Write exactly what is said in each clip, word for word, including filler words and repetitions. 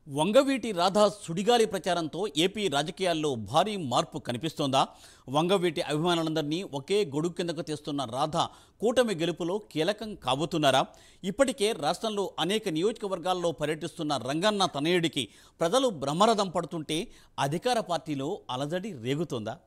వంగవీటి రాధా సుడిగాలి ప్రచారంతో ఏపీ రాజకీయాల్లో భారీ మార్పు కనిపిస్తోందా? వంగవీటి అభిమానులందరినీ ఒకే గొడుగు కిందకు తెస్తున్న రాధా కూటమి గెలుపులో కీలకం కాబోతున్నారా? ఇప్పటికే రాష్ట్రంలో అనేక నియోజకవర్గాల్లో పర్యటిస్తున్న రంగన్న తనయుడికి ప్రజలు బ్రహ్మరథం పడుతుంటే అధికార పార్టీలో అలజడి రేగుతోందా?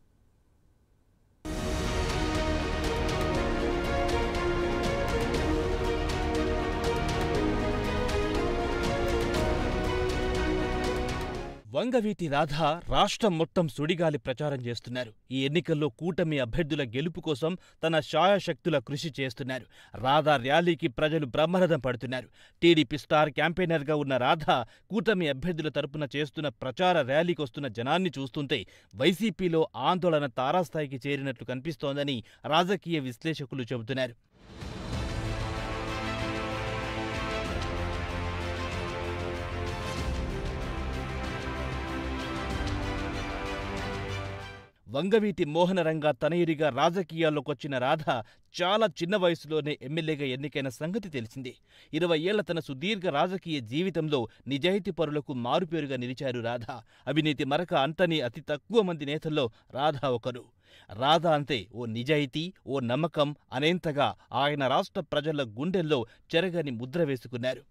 వంగవీటి రాధ రాష్ట్రం మొత్తం సుడిగాలి ప్రచారం చేస్తున్నారు. ఈ ఎన్నికల్లో కూటమి అభ్యర్థుల గెలుపు కోసం తన శాయశక్తుల కృషి చేస్తున్నారు. రాధా ర్యాలీకి ప్రజలు బ్రహ్మరథం పడుతున్నారు. టీడీపీ స్టార్ క్యాంపెయినర్గా ఉన్న రాధ కూటమి అభ్యర్థుల తరపున చేస్తున్న ప్రచార ర్యాలీకి వస్తున్న జనాన్ని చూస్తుంటే వైసీపీలో ఆందోళన తారాస్థాయికి చేరినట్లు కనిపిస్తోందని రాజకీయ విశ్లేషకులు చెబుతున్నారు. వంగవీటి మోహనరంగ తనయుడిగా రాజకీయాల్లోకొచ్చిన రాధ చాలా చిన్న వయసులోనే ఎమ్మెల్యేగా ఎన్నికైన సంగతి తెలిసిందే. ఇరవై ఏళ్ల తన సుదీర్ఘ రాజకీయ జీవితంలో నిజాయితీ పరులకు మారుపేరుగా నిలిచారు రాధ. అవినీతి మరక అంటని అతి తక్కువ మంది నేతల్లో రాధ ఒకరు. రాధ అంటే ఓ నిజాయితీ, ఓ నమ్మకం అనేంతగా ఆయన రాష్ట్ర ప్రజల గుండెల్లో చెరగని ముద్ర వేసుకున్నారు.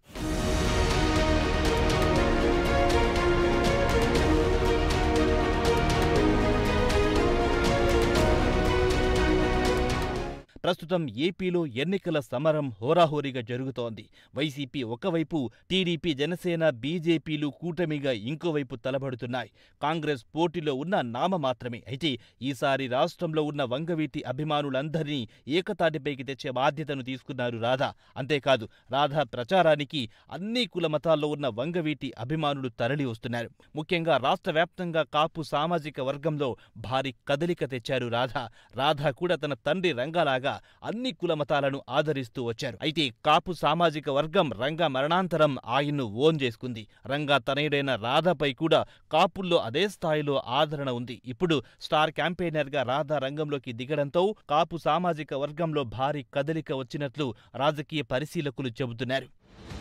ప్రస్తుతం ఏపీలో ఎన్నికల సమరం హోరాహోరీగా జరుగుతోంది. వైసీపీ ఒకవైపు, టీడీపీ, జనసేన, బీజేపీలు కూటమిగా ఇంకోవైపు తలబడుతున్నాయి. కాంగ్రెస్ పోటీలో ఉన్న నామ మాత్రమే. అయితే ఈసారి రాష్ట్రంలో ఉన్న వంగవీటి అభిమానులందరినీ ఏకతాటిపైకి తెచ్చే బాధ్యతను తీసుకున్నారు రాధ. అంతేకాదు, రాధ ప్రచారానికి అన్ని కుల మతాల్లో ఉన్న వంగవీటి అభిమానులు తరలి వస్తున్నారు. ముఖ్యంగా రాష్ట్ర వ్యాప్తంగా కాపు సామాజిక వర్గంలో భారీ కదలిక తెచ్చారు రాధ. రాధ కూడా తన తండ్రి రంగలాగా అన్ని కుల మతాలను ఆదరిస్తూ వచ్చారు. అయితే కాపు సామాజిక వర్గం రంగ మరణాంతరం ఆయన్ను ఓన్ చేసుకుంది. రంగా తనయుడైన రాధపై కూడా కాపుల్లో అదే స్థాయిలో ఆదరణ ఉంది. ఇప్పుడు స్టార్ క్యాంపెయినర్ గా రాధ రంగంలోకి దిగడంతో కాపు సామాజిక వర్గంలో భారీ కదలిక వచ్చినట్లు రాజకీయ పరిశీలకులు చెబుతున్నారు.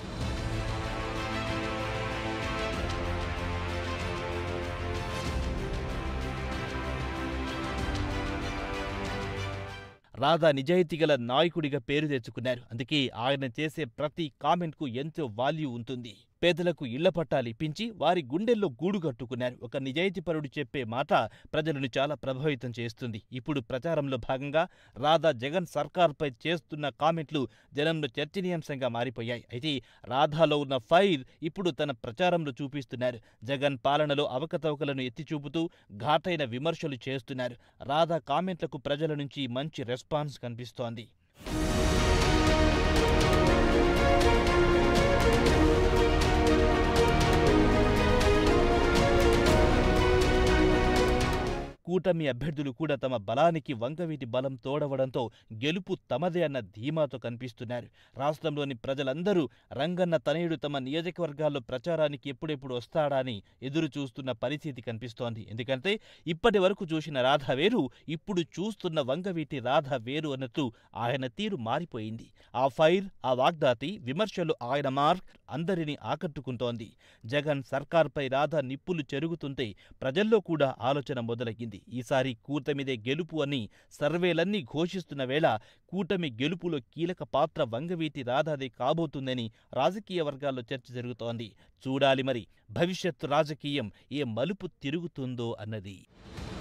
రాధా నిజాయితీగల నాయకుడిగా పేరు తెచ్చుకున్నారు. అందుకే ఆయన చేసే ప్రతి కామెంట్కు ఎంతో వాల్యూ ఉంటుంది. పేదలకు ఇళ్ల పట్టాలు ఇప్పించి వారి గుండెల్లో గూడు కట్టుకున్నారు. ఒక నిజాయితీపరుడు చెప్పే మాట ప్రజలను చాలా ప్రభావితం చేస్తుంది. ఇప్పుడు ప్రచారంలో భాగంగా రాధా జగన్ సర్కార్పై చేస్తున్న కామెంట్లు జనంలో చర్చనీయాంశంగా మారిపోయాయి. అయితే రాధాలో ఉన్న ఫైర్ ఇప్పుడు తన ప్రచారంలో చూపిస్తున్నారు. జగన్ పాలనలో అవకతవకలను ఎత్తిచూపుతూ ఘాటైన విమర్శలు చేస్తున్నారు. రాధా కామెంట్లకు ప్రజల నుంచి మంచి రెస్పాన్స్ కనిపిస్తోంది. కూటమి అభ్యర్థులు కూడా తమ బలానికి వంగవీటి బలం తోడవడంతో గెలుపు తమదే అన్న ధీమాతో కనిపిస్తున్నారు. రాష్ట్రంలోని ప్రజలందరూ రంగన్న తనయుడు తమ నియోజకవర్గాల్లో ప్రచారానికి ఎప్పుడెప్పుడు వస్తాడా అని ఎదురు చూస్తున్న పరిస్థితి కనిపిస్తోంది. ఎందుకంటే ఇప్పటి వరకు చూసిన రాధ వేరు, ఇప్పుడు చూస్తున్న వంగవీటి రాధ వేరు అన్నట్టు ఆయన తీరు మారిపోయింది. ఆ ఫైర్, ఆ వాగ్దాటి, విమర్శలు, ఆయన మార్క్ అందరినీ ఆకట్టుకుంటోంది. జగన్ సర్కార్పై రాధ నిప్పులు చెరుగుతుంటే ప్రజల్లో కూడా ఆలోచన మొదలయ్యింది. ఈసారి కూటమిదే గెలుపు అని సర్వేలన్నీ ఘోషిస్తున్న వేళ కూటమి గెలుపులో కీలక పాత్ర వంగవీటి రాధాదే కాబోతుందని రాజకీయ వర్గాల్లో చర్చ జరుగుతోంది. చూడాలి మరి భవిష్యత్తు రాజకీయం ఏ మలుపు తిరుగుతుందో అన్నది.